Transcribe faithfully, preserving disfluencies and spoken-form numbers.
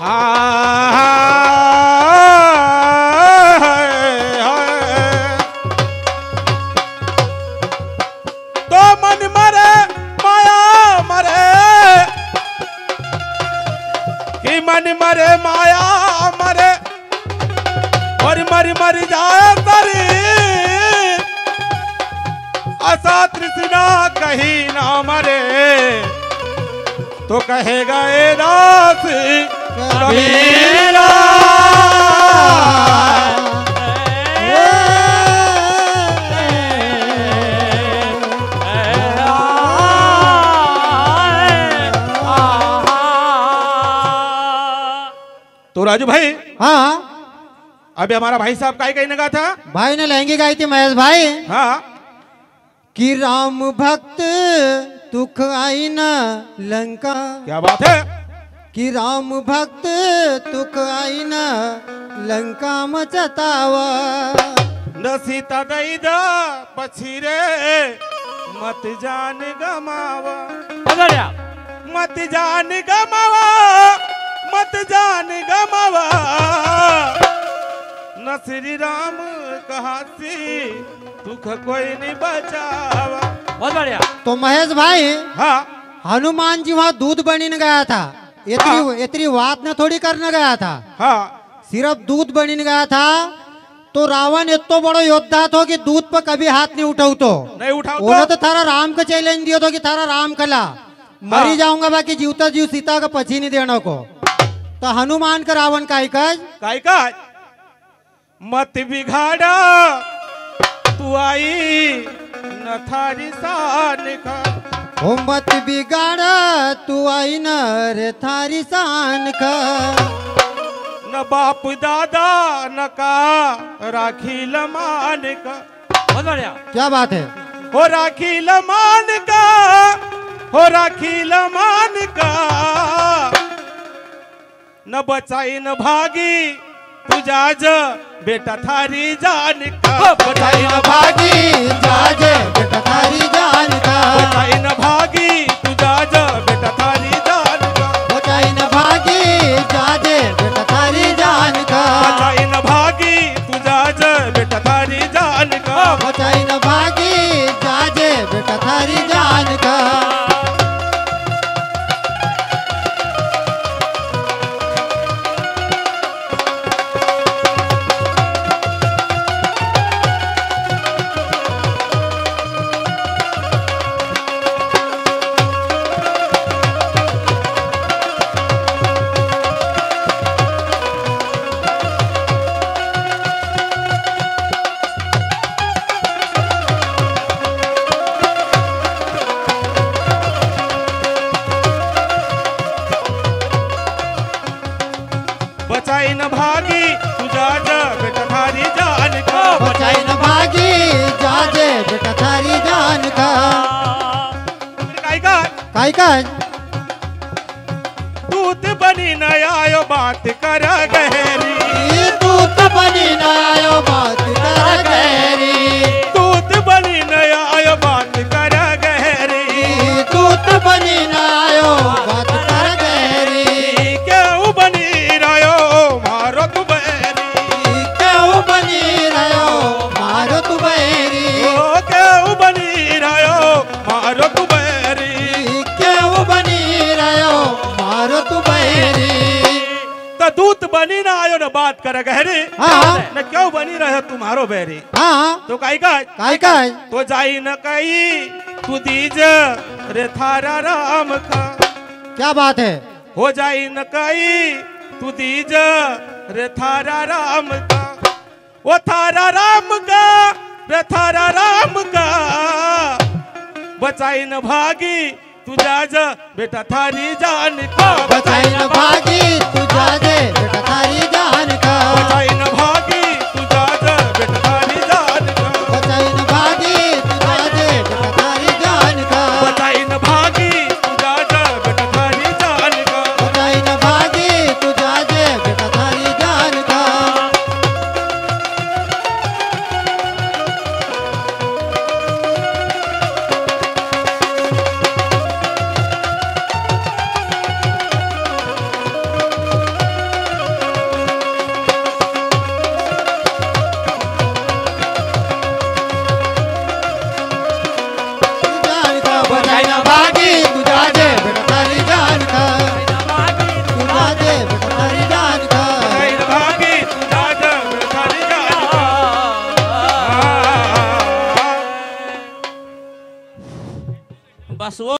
तो मन मरे माया मरे कि मन मरे माया मरे और मर मर जाए तरी आशा तृष्णा कहीं ना मरे तो कहेगा ए दास कबीरा तो राजू भाई, हाँ अभी हमारा भाई साहब का ही कहीं लगा था, भाई ने लहंगी गाई थी महेश भाई। हाँ कि राम भक्त तुख आई न लंका। क्या बात है? कि राम भक्त तुख आई न लंका मचतावा न सीता दई दा पछी रे मत जान गमावा, मत जान गमावा, मत जान गमावा। न श्री राम कहा सी दुख कोई नहीं बचावा। बहुत बढ़िया। तो महेश भाई, हाँ हनुमान जी वहाँ दूध बनी न गया था, इतनी हाँ। इतनी बात न थोड़ी करने गया था, हाँ सिर्फ दूध बनी न गया था। तो रावण इतना बड़ा योद्धा था कि दूध पर कभी हाथ नहीं उठाऊ तो नहीं उठाओ तो, तो थारा राम का चैलेंज दियो तो कि थारा राम कला मरी हाँ। जाऊंगा बाकी जीवता जीव सीता का पछी नहीं देना को। तो हनुमान का रावण का काज काई का मत बिगाड़ा तू आई न थारी शान का, ओ मत बिगाड़ा तू आई न रे थारी शान का। न बाप दादा न का राखी लमान का। बहुत बढ़िया। क्या बात है? हो राखी लमान का, हो राखी लमान का। न बचाई न भागी तू जाज बेटा थारी जान का, बचाई न भागी जाज बेटा थारी जान का, बचाई न भागी तू जाज बेटा थारी जान का, बचाई न भागी जाज बेटा थारी जान का, बचाई न भागी तू जाज बेटा थारी जान का, बचाई न भागी जाज बेटा थारी जान का। बचाई न भागी तू जाज बेटा थारी जान का, बचाई न भागी जाज बेटा थारी जान का। काई का काई काज दूत बनी न आयो बात कर गहरी, दूत बनी न आयो बात कर गहरी, दूत बनी न आयो बात कर गहरी, दूत बनी न आयो बात कर गहरी। क्यों बनी रहो मारो तू बैरी, क्यों बनी रहो मारो तू बैरी, ओ क्यों बनी रहो मारो तू बैरी, क्यों बनी रहो मारो तू बैरी। तो दूत बनी ना आयो न बात कर गहरी, हाँ। न क्यों बनी रहो तुम्हारो बैरी। हाँ तो काई का काई काज तो जाई न कही तू दीज रे थारा राम का, क्या बात है? हो जाई न कही तू दीज रे थारा राम का, वो थारा राम का रे थारा राम का। बचाई न भागी तू जाज बेटा थारी जान का, बचाई न भागी तू जाजे बेटा थारी जान का, बचाई न भागी तू जाज बेटा थारी जान का, बचाई न भागी तू जाजे बेटा थारी जान का, बचाई न भागी तू जाज बेटा थारी जान का, बचाई न भागी तू जाजे बेटा थारी जान का। बस वो